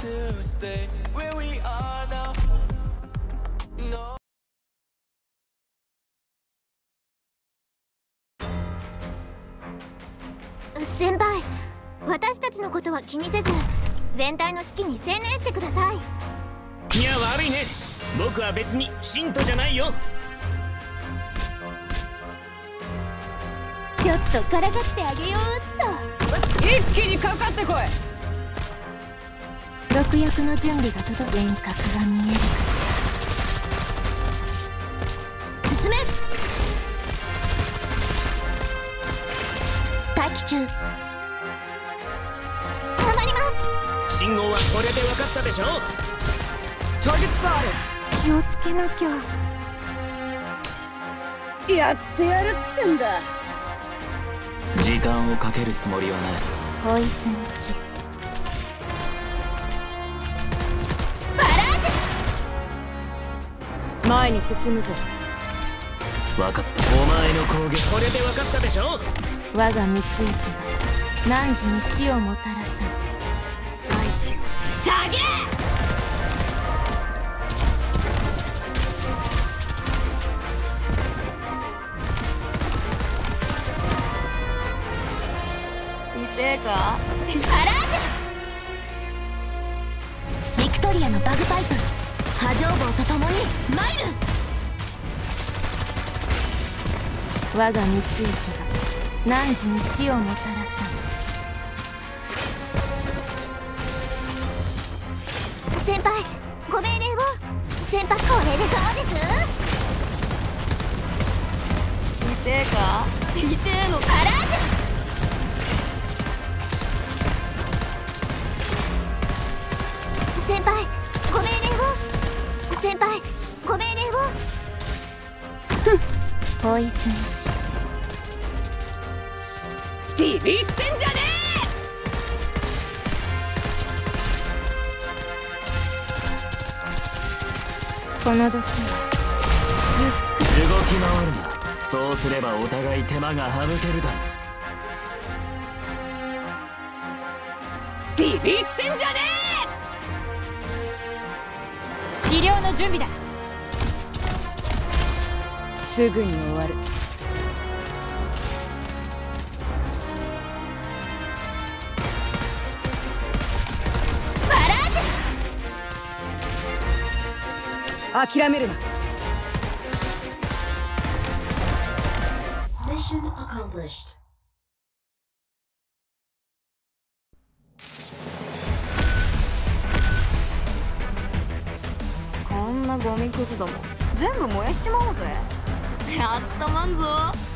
to stay where we are now. No. 先輩、私たちのことは気にせず全体の指揮に専念してください。 いや悪いね、僕は別に信徒じゃないよ。 ちょっとからかってあげようっと。 一気にかかってこい。 毒薬の準備が整って幻覚が見えるかしら。進め。待機中。頑張ります。 信号はこれで分かったでしょ。 ターゲットスパー気をつけなきゃ。 やってやるってんだ。 時間をかけるつもりはない。 ポイズンキス。バラージュ。 前に進むぞ。 分かった。お前の攻撃これで分かったでしょ。 我が三つ息が汝に死をもたらさん。 大地たげ。痛えか。 パラージュ。ビクトリアのバグパイプ波状棒と共にマイル。我が三つ息が汝に死をもたらさん。先輩、ご命令を。先輩、これでどうです？ 痛えか。痛えの。 パラージュ。先輩、ご命令を。先輩、ご命令を。ポイズンキス。 ビビってんじゃねえ。この時は動き回るな。そうすればお互い手間が省けるだろう。ビビってんじゃねえ。治療の準備だ。すぐに終わる。諦めるな。 Mission accomplished. こんなゴミくずども全部燃やしちまおうぜ。やったまんぞ。